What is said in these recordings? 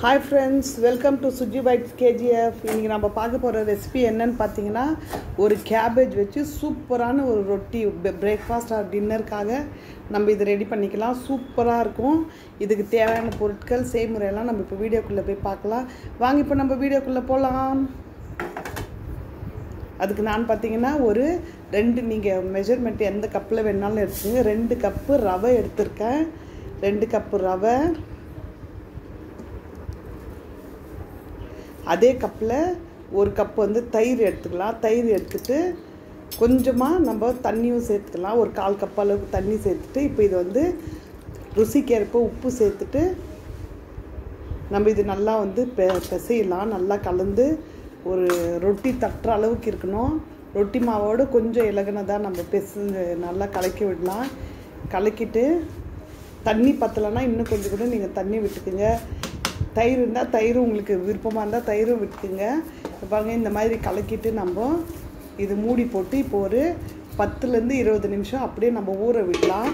Hi friends, welcome to Suji Bites KGF. இன்னைக்கு நம்ம பார்க்க போற ரெசிபி என்னன்னு பாத்தீங்கன்னா ஒரு கேபேஜ் வச்சு சூப்பரான ஒரு ரொட்டி பிரேக்ஃபாஸ்ட் ஆர் டின்னர்க்காக நம்ம இது ரெடி பண்ணிக்கலாம். சூப்பரா இருக்கும். இதுக்கு தேவையான பொருட்கள் செய்முறையெல்லாம் நம்ம இப்போ வீடியோக்குள்ள போய் பார்க்கலாம். வாங்க இப்போ நம்ம வீடியோக்குள்ள போலாம். அதுக்கு நான் பாத்தீங்கன்னா ஒரு நீங்க மெஷர்மென்ட் எந்த கப்ல வேணாலும் எடுத்துங்க. 2 கப் ரவை எடுத்துர்க்கேன். 2 கப் ரவை அதே கப்பில் ஒரு கப் வந்து தயிர் எடுத்துக்கலாம். தயிர் எடுத்துட்டு கொஞ்சமாக நம்ம தண்ணியும் சேர்த்துக்கலாம். ஒரு 1/4 கப் அளவுக்கு தண்ணி சேர்த்துட்டு இப்போ இது வந்து ருசிக்கேற்ப உப்பு சேர்த்துட்டு நம்ம இது நல்லா வந்து பிசையலாம். நல்லா கலந்து ஒரு ரொட்டி தட்டுற அளவுக்கு இருக்கணும். ரொட்டி மாவோடு கொஞ்சம் இலகுனதாக நம்ம நல்லா கலக்கி விடலாம். கலக்கிட்டு தண்ணி பத்தலைன்னா இன்னும் கொஞ்சம் கூட நீங்கள் தண்ணி விட்டுக்குங்க. தயிர் இருந்தால் தயிர் உங்களுக்கு விருப்பமாக இருந்தால் தயிரும் விட்டுக்குங்க. பாருங்கள், இந்த மாதிரி கலக்கிட்டு நம்ம இது மூடி போட்டு இப்போ ஒரு 10லேருந்து 20 நிமிஷம் அப்படியே நம்ம ஊற விடலாம்.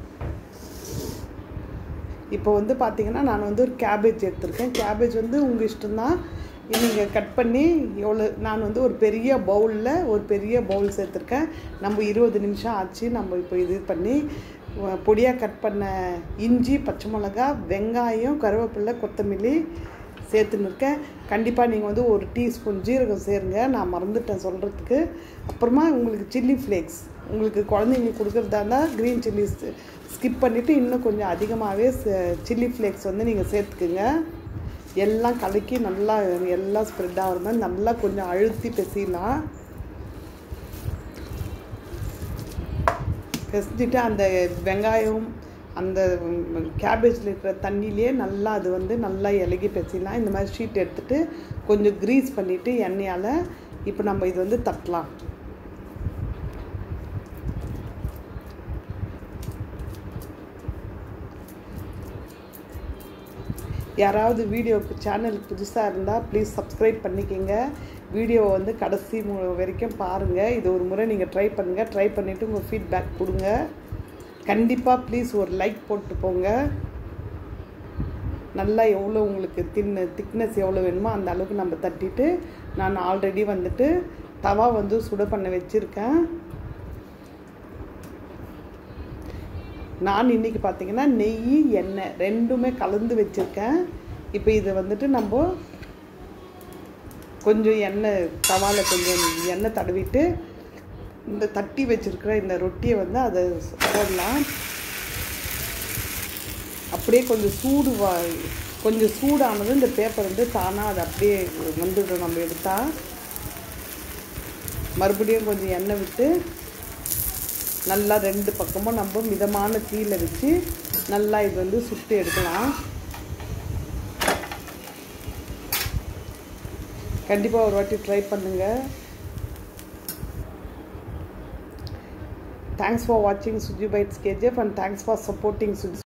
இப்போ வந்து பார்த்திங்கன்னா நான் வந்து ஒரு கேபேஜ் எடுத்திருக்கேன். கேபேஜ் வந்து உங்கள் இஷ்டம்தான். நீங்கள் கட் பண்ணி எவ்வளோ நான் வந்து ஒரு பெரிய பவுல் சேர்த்துருக்கேன். நம்ம 20 நிமிஷம் ஆச்சு. நம்ம இப்போ இது பண்ணி பொடியாக கட் பண்ண இஞ்சி, பச்சை மிளகா, வெங்காயம், கருவேப்பிலை, கொத்தமல்லி சேர்த்துன்னு இருக்கேன். கண்டிப்பாக நீங்கள் வந்து ஒரு டீஸ்பூன் ஜீரகம் சேருங்க. நான் மறந்துட்டேன் சொல்கிறதுக்கு. அப்புறமா உங்களுக்கு சில்லி ஃப்ளேக்ஸ், உங்களுக்கு குழந்தைங்களுக்கு கொடுக்குறதா இருந்தால் க்ரீன் சில்லி ஸ்கிப் பண்ணிவிட்டு இன்னும் கொஞ்சம் அதிகமாகவே சில்லி ஃப்ளேக்ஸ் வந்து நீங்கள் சேர்த்துக்குங்க. எல்லாம் கலக்கி நல்லா எல்லாம் ஸ்ப்ரெட் ஆகிற மாதிரி நல்லா கொஞ்சம் அழுத்தி பிசையலாம். பிசைஞ்சிட்டு அந்த வெங்காயம் அந்த கேபேஜில் இருக்கிற தண்ணியிலே நல்லா அது வந்து நல்லா இலகி பிசையலாம். இந்த மாதிரி ஷீட் எடுத்துகிட்டு கொஞ்சம் க்ரீஸ் பண்ணிவிட்டு எண்ணெயால் இப்போ நம்ம இது வந்து தட்டலாம். யாராவது வீடியோக்கு சேனலுக்கு புதுசாக இருந்தால் ப்ளீஸ் சப்ஸ்கிரைப் பண்ணிக்கோங்க. வீடியோவை வந்து கடைசி வரைக்கும் பாருங்கள். இது ஒரு முறை நீங்கள் ட்ரை பண்ணுங்கள். ட்ரை பண்ணிவிட்டு உங்கள் ஃபீட்பேக் கொடுங்க. கண்டிப்பாக ப்ளீஸ் ஒரு லைக் போட்டு போங்க. நல்லா எவ்வளோ உங்களுக்கு திக்னஸ் எவ்வளோ வேணுமோ அந்த அளவுக்கு நம்ம தட்டிட்டு நான் ஆல்ரெடி வந்துட்டு தவா வந்து சுட பண்ண வச்சுருக்கேன். நான் இன்றைக்கி பார்த்திங்கன்னா நெய், எண்ணெய் ரெண்டுமே கலந்து வச்சுருக்கேன். இப்போ இதை வந்துட்டு நம்ம கொஞ்சம் தவாவில் கொஞ்சம் எண்ணெய் தடவிட்டு இந்த தட்டி வச்சுருக்கிற இந்த ரொட்டியை வந்து அதை போடலாம். அப்படியே கொஞ்சம் சூடானது இந்த பேப்பர் வந்து தானாக அது அப்படியே வந்துடும். நம்ம எடுத்தால் மறுபடியும் கொஞ்சம் எண்ணெய் விட்டு நல்லா 2 பக்கமும் நம்ம மிதமான தீயில் வச்சு நல்லா இது வந்து சுட்டு எடுக்கலாம். கண்டிப்பாக ஒரு வாட்டி ட்ரை பண்ணுங்கள். தேங்க்ஸ் ஃபார் வாட்சிங் Suji Bites KGF and thanks for supporting Suji.